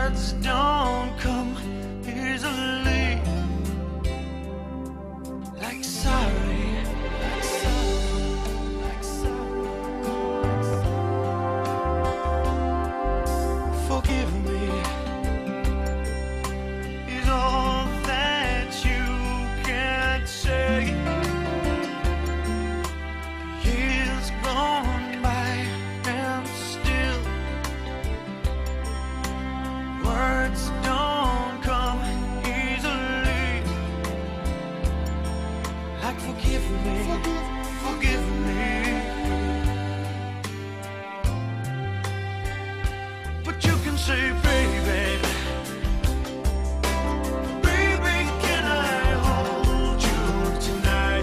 Words don't come easily, like sorry, like sorry, like sorry. Forgive me is all that you can say. Years gone by and still words don't come easily, like forgive me, forgive me. But you can say, baby, baby, can I hold you tonight?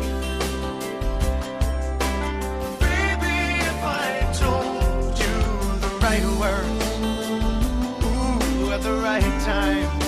Baby, if I told you the right words, ooh, at the right time.